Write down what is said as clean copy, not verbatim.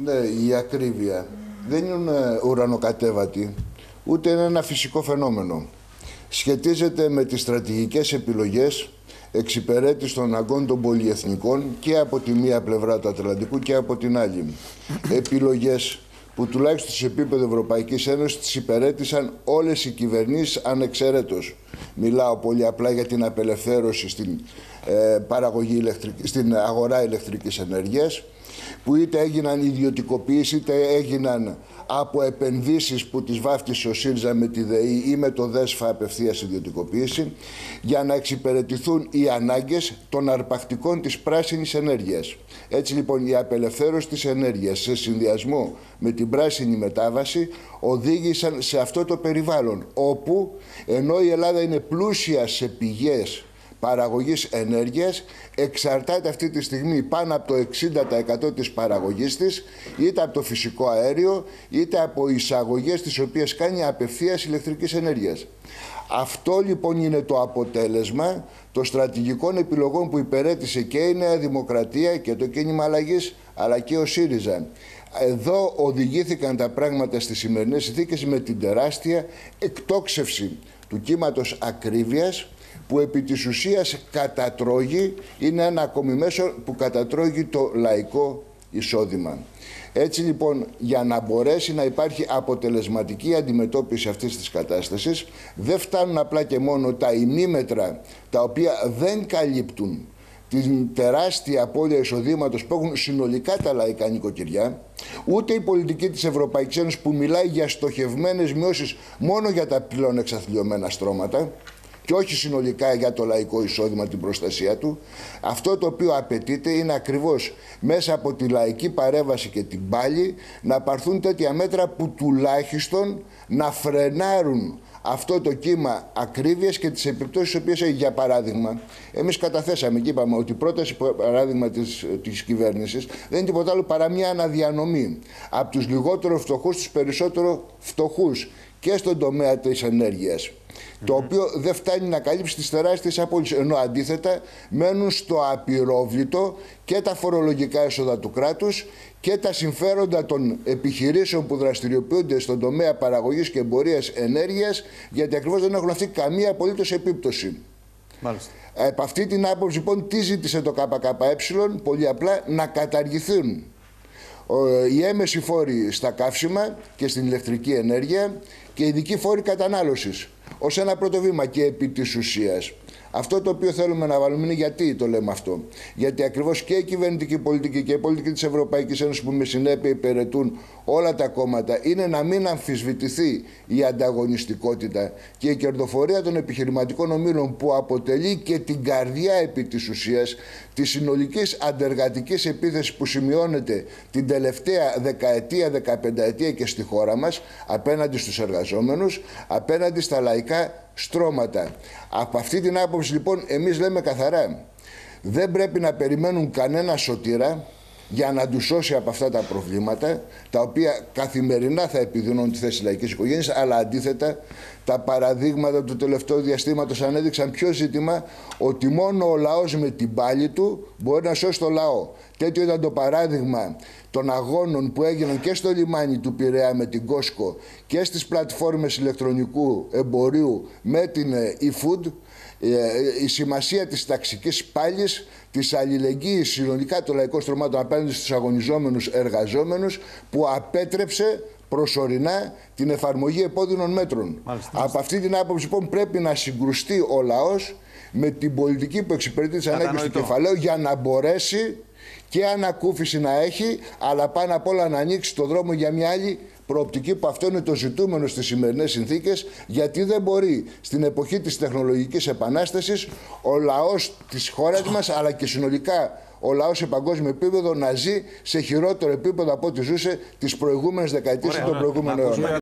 Ναι, η ακρίβεια δεν είναι ουρανοκατέβατη, ούτε είναι ένα φυσικό φαινόμενο. Σχετίζεται με τις στρατηγικές επιλογές εξυπηρέτησης των αναγκών των πολυεθνικών και από τη μία πλευρά του Ατλαντικού και από την άλλη. Επιλογές που τουλάχιστον σε επίπεδο Ευρωπαϊκής Ένωσης τις υπηρέτησαν όλες οι κυβερνήσεις ανεξαιρέτως. Μιλάω πολύ απλά για την απελευθέρωση στην αγορά ηλεκτρικής ενέργειας, που είτε έγιναν ιδιωτικοποίηση είτε έγιναν από επενδύσεις που τις βάφτισε ο ΣΥΡΙΖΑ με τη ΔΕΗ ή με το ΔΕΣΦΑ απευθείας ιδιωτικοποίηση, για να εξυπηρετηθούν οι ανάγκες των αρπακτικών της πράσινης ενέργειας. Έτσι λοιπόν η απελευθέρωση της ενέργειας σε συνδυασμό με την πράσινη μετάβαση οδήγησαν σε αυτό το περιβάλλον, όπου ενώ η Ελλάδα είναι πλούσια σε πηγές παραγωγής ενέργειας, εξαρτάται αυτή τη στιγμή πάνω από το 60% της παραγωγής της είτε από το φυσικό αέριο είτε από εισαγωγές τις οποίες κάνει απευθείας ηλεκτρικής ενέργειας. Αυτό λοιπόν είναι το αποτέλεσμα των στρατηγικών επιλογών που υπηρέτησε και η Νέα Δημοκρατία και το κίνημα αλλαγής, αλλά και ο ΣΥΡΙΖΑ. Εδώ οδηγήθηκαν τα πράγματα στις σημερινές συνθήκες με την τεράστια εκτόξευση του κύματος ακρίβειας, που επί της ουσίας κατατρώγει, είναι ένα ακόμη μέσο που κατατρώγει το λαϊκό εισόδημα. Έτσι λοιπόν, για να μπορέσει να υπάρχει αποτελεσματική αντιμετώπιση αυτής της κατάστασης, δεν φτάνουν απλά και μόνο τα ημίμετρα, τα οποία δεν καλύπτουν την τεράστια απώλεια εισοδήματος που έχουν συνολικά τα λαϊκά νοικοκυριά, ούτε η πολιτική της Ευρωπαϊκής Ένωσης που μιλάει για στοχευμένες μειώσεις μόνο για τα πλέον εξαθλιωμένα στρώματα και όχι συνολικά για το λαϊκό εισόδημα, την προστασία του. Αυτό το οποίο απαιτείται είναι ακριβώς μέσα από τη λαϊκή παρέμβαση και την πάλη να πάρθουν τέτοια μέτρα που τουλάχιστον να φρενάρουν αυτό το κύμα ακρίβειας και τις επιπτώσεις τις οποίες έχει. Για παράδειγμα, εμείς καταθέσαμε και είπαμε ότι η πρόταση παράδειγμα της κυβέρνησης δεν είναι τίποτα άλλο παρά μια αναδιανομή από τους λιγότερο φτωχούς στους περισσότερο φτωχούς και στον τομέα της ενέργειας, το οποίο δεν φτάνει να καλύψει τις τεράστιες απώλειες, ενώ αντίθετα μένουν στο απειρόβλητο και τα φορολογικά έσοδα του κράτους και τα συμφέροντα των επιχειρήσεων που δραστηριοποιούνται στον τομέα παραγωγής και εμπορίας ενέργειας, γιατί ακριβώς δεν έχουν αυτή καμία απολύτως επίπτωση. Μάλιστα. Από αυτή την άποψη λοιπόν τι ζήτησε το ΚΚΕ? Πολύ απλά να καταργηθούν οι έμμεσοι φόροι στα καύσιμα και στην ηλεκτρική ενέργεια και οι ειδικοί φόροι κατανάλωσης, ως ένα πρώτο βήμα. Και επί της ουσίας αυτό το οποίο θέλουμε να βάλουμε είναι, γιατί το λέμε αυτό? Γιατί ακριβώς και η κυβερνητική πολιτική και η πολιτική της Ευρωπαϊκής Ένωσης, που με συνέπεια υπηρετούν όλα τα κόμματα, είναι να μην αμφισβητηθεί η ανταγωνιστικότητα και η κερδοφορία των επιχειρηματικών ομίλων, που αποτελεί και την καρδιά επί της ουσίας της συνολικής αντεργατικής επίθεσης που σημειώνεται την τελευταία δεκαετία, 15ετία και στη χώρα μας, απέναντι στους εργαζόμενους, απέναντι στα λαϊκά στρώματα. Από αυτή την άποψη λοιπόν εμείς λέμε καθαρά, δεν πρέπει να περιμένουν κανένα σωτήρα για να τους σώσει από αυτά τα προβλήματα, τα οποία καθημερινά θα επιδεινώνουν τη θέση της λαϊκής οικογένειας, αλλά αντίθετα τα παραδείγματα του τελευταίου διαστήματος ανέδειξαν ποιο ζήτημα? Ότι μόνο ο λαός με την πάλη του μπορεί να σώσει το λαό. Τέτοιο ήταν το παράδειγμα των αγώνων που έγιναν και στο λιμάνι του Πειραιά με την Κόσκο και στις πλατφόρμες ηλεκτρονικού εμπορίου με την eFood. Η σημασία της ταξικής πάλης, της αλληλεγγύης συνολικά των λαϊκών στρωμάτων απέναντι στους αγωνιζόμενους εργαζόμενους, που απέτρεψε προσωρινά την εφαρμογή επώδυνων μέτρων. Από αυτή την άποψη λοιπόν πρέπει να συγκρουστεί ο λαός με την πολιτική που εξυπηρετεί τις ανάγκες του κεφαλαίου, για να μπορέσει και ανακούφιση να έχει, αλλά πάνω απ' όλα να ανοίξει το δρόμο για μια άλλη προοπτική, που αυτό είναι το ζητούμενο στις σημερινές συνθήκες, γιατί δεν μπορεί στην εποχή της τεχνολογικής επανάστασης ο λαός της χώρας μας, αλλά και συνολικά ο λαός σε παγκόσμιο επίπεδο, να ζει σε χειρότερο επίπεδο από ό,τι ζούσε τις προηγούμενες δεκαετίες ή τον προηγούμενο αιώνα.